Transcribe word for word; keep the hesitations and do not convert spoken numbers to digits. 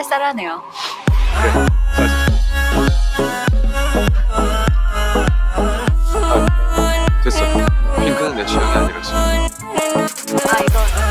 쌀쌀하네요. 그래, 쌀쌀. 아, 됐어. 핑크는 내 취향이 아니라서. 아, 이거